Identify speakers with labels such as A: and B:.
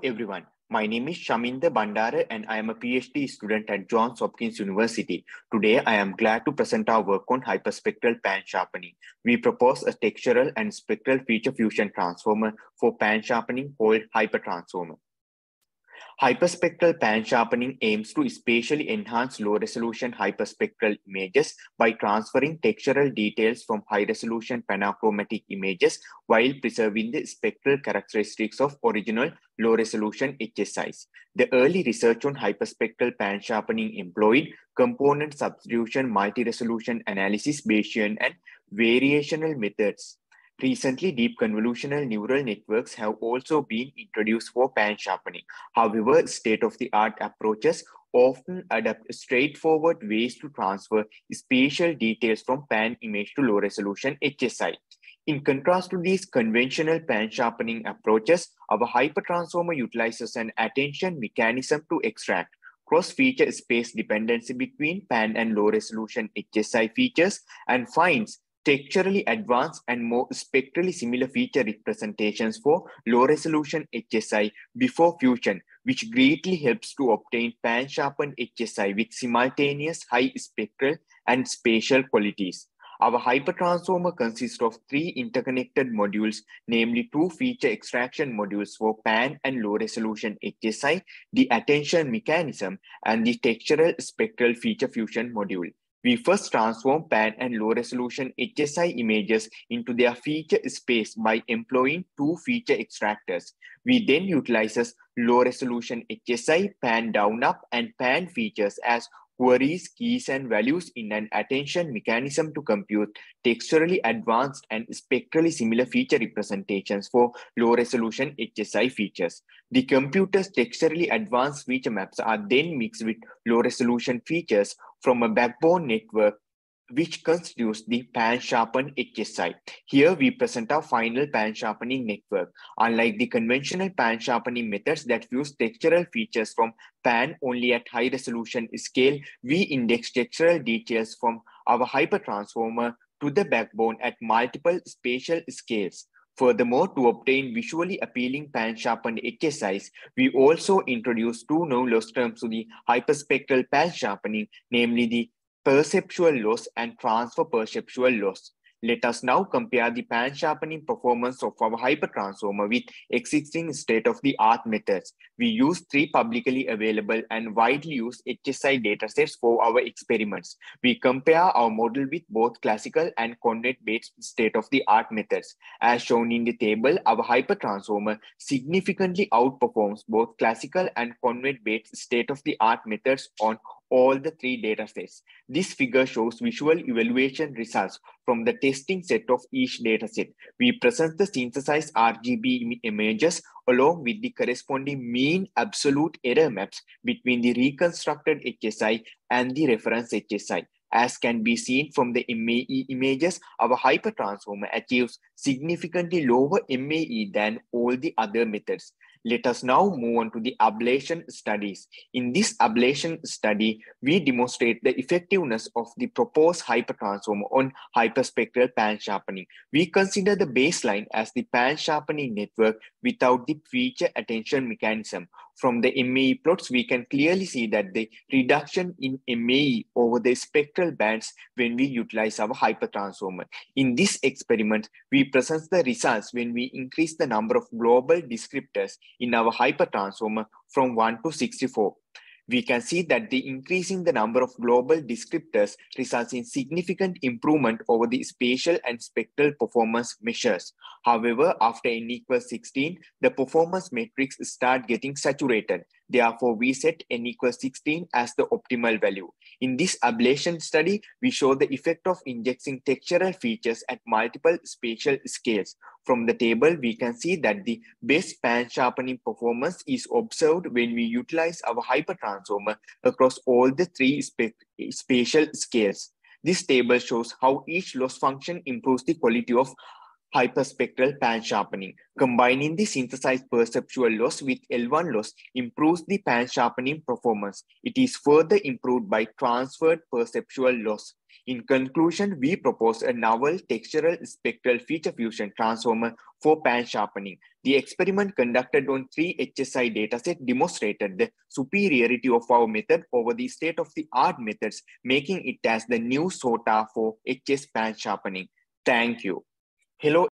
A: everyone. My name is Shaminda Bandara and I am a PhD student at Johns Hopkins University. Today, I am glad to present our work on hyperspectral pan sharpening. We propose a textural and spectral feature fusion transformer for pan sharpening called hypertransformer. Hyperspectral pan sharpening aims to spatially enhance low-resolution hyperspectral images by transferring textural details from high-resolution panachromatic images while preserving the spectral characteristics of original low-resolution HSIs. The early research on hyperspectral pan sharpening employed component substitution, multi-resolution analysis, Bayesian, and variational methods. Recently, deep convolutional neural networks have also been introduced for pan sharpening. However, state-of-the-art approaches often adapt straightforward ways to transfer spatial details from pan image to low-resolution HSI. In contrast to these conventional pan sharpening approaches, our hypertransformer utilizes an attention mechanism to extract cross-feature space dependency between pan and low-resolution HSI features and finds texturally advanced and more spectrally similar feature representations for low-resolution HSI before fusion, which greatly helps to obtain pan-sharpened HSI with simultaneous high spectral and spatial qualities. Our hypertransformer consists of three interconnected modules, namely two feature extraction modules for pan and low-resolution HSI, the attention mechanism, and the textural spectral feature fusion module. We first transform pan and low-resolution HSI images into their feature space by employing two feature extractors. We then utilize low-resolution HSI, pan down-up, and pan features as queries, keys, and values in an attention mechanism to compute texturally advanced and spectrally similar feature representations for low-resolution HSI features. The computer's texturally advanced feature maps are then mixed with low-resolution features from a backbone network which constitutes the pan-sharpened HSI. Here we present our final pan-sharpening network. Unlike the conventional pan-sharpening methods that fuse textural features from pan only at high resolution scale, we index textural details from our hypertransformer to the backbone at multiple spatial scales. Furthermore, to obtain visually appealing pan-sharpened HSIs, we also introduce two new loss terms to the hyperspectral pan-sharpening, namely the perceptual loss and transfer perceptual loss. Let us now compare the pan-sharpening performance of our hypertransformer with existing state-of-the-art methods. We use three publicly available and widely used HSI datasets for our experiments. We compare our model with both classical and convex-based state-of-the-art methods. As shown in the table, our hypertransformer significantly outperforms both classical and convex-based state-of-the-art methods on all the three datasets. This figure shows visual evaluation results from the testing set of each dataset. We present the synthesized RGB images along with the corresponding mean absolute error maps between the reconstructed HSI and the reference HSI. As can be seen from the MAE images, our hypertransformer achieves significantly lower MAE than all the other methods. Let us now move on to the ablation studies. In this ablation study, we demonstrate the effectiveness of the proposed hypertransformer on hyperspectral pan sharpening. We consider the baseline as the pan sharpening network without the feature attention mechanism. From the MAE plots, we can clearly see that the reduction in MAE over the spectral bands when we utilize our hypertransformer. In this experiment, we present the results when we increase the number of global descriptors in our hypertransformer from 1 to 64. We can see that the increasing the number of global descriptors results in significant improvement over the spatial and spectral performance measures. However, after n equals 16, the performance metrics start getting saturated. Therefore, we set n equals 16 as the optimal value. In this ablation study, we show the effect of injecting textural features at multiple spatial scales. From the table, we can see that the best pan sharpening performance is observed when we utilize our hypertransformer across all the three spatial scales. This table shows how each loss function improves the quality of hyperspectral pan sharpening. Combining the synthesized perceptual loss with L1 loss improves the pan sharpening performance. It is further improved by transferred perceptual loss. In conclusion, we propose a novel textural spectral feature fusion transformer for pan sharpening. The experiment conducted on 3 HSI dataset demonstrated the superiority of our method over the state-of-the-art methods, making it as the new SOTA for HS pan sharpening. Thank you. Hello.